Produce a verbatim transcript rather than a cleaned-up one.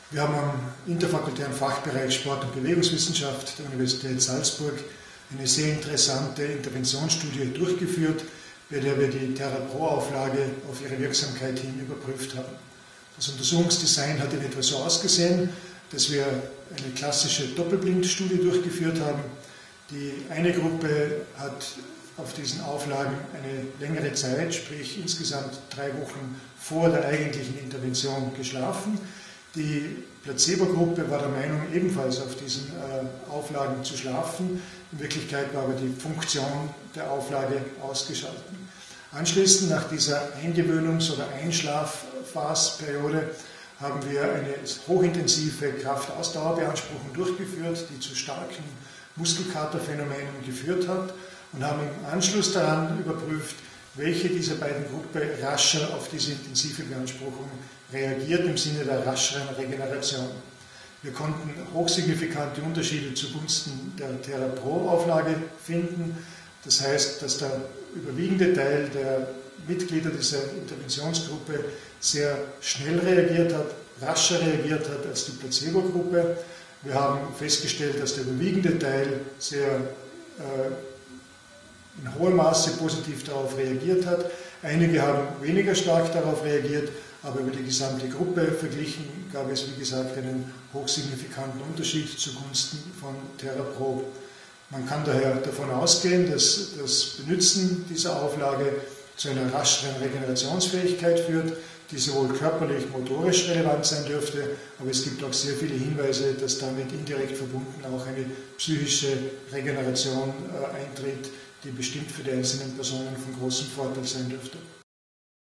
Wir haben am interfakultären Fachbereich Sport- und Bewegungswissenschaft der Universität Salzburg eine sehr interessante Interventionsstudie durchgeführt, bei der wir die TerraPro-Auflage auf ihre Wirksamkeit hin überprüft haben. Das Untersuchungsdesign hat in etwa so ausgesehen, dass wir eine klassische Doppelblindstudie durchgeführt haben. Die eine Gruppe hat auf diesen Auflagen eine längere Zeit, sprich insgesamt drei Wochen vor der eigentlichen Intervention geschlafen. Die Placebo-Gruppe war der Meinung, ebenfalls auf diesen äh, Auflagen zu schlafen. In Wirklichkeit war aber die Funktion der Auflage ausgeschalten. Anschließend, nach dieser Eingewöhnungs- oder Einschlafphase-Periode, haben wir eine hochintensive Kraftausdauerbeanspruchung durchgeführt, die zu starken Muskelkaterphänomenen geführt hat, und haben im Anschluss daran überprüft, welche dieser beiden Gruppen rascher auf diese intensive Beanspruchung reagiert im Sinne der rascheren Regeneration. Wir konnten hochsignifikante Unterschiede zugunsten der TerraPro-Auflage finden. Das heißt, dass der überwiegende Teil der Mitglieder dieser Interventionsgruppe sehr schnell reagiert hat, rascher reagiert hat als die Placebo-Gruppe. Wir haben festgestellt, dass der überwiegende Teil sehr äh, in hohem Maße positiv darauf reagiert hat. Einige haben weniger stark darauf reagiert, aber über die gesamte Gruppe verglichen gab es, wie gesagt, einen hochsignifikanten Unterschied zugunsten von TerraPro. Man kann daher davon ausgehen, dass das Benutzen dieser Auflage zu einer rascheren Regenerationsfähigkeit führt, die sowohl körperlich, motorisch relevant sein dürfte, aber es gibt auch sehr viele Hinweise, dass damit indirekt verbunden auch eine psychische Regeneration äh, eintritt, die bestimmt für die einzelnen Personen von großem Vorteil sein dürfte.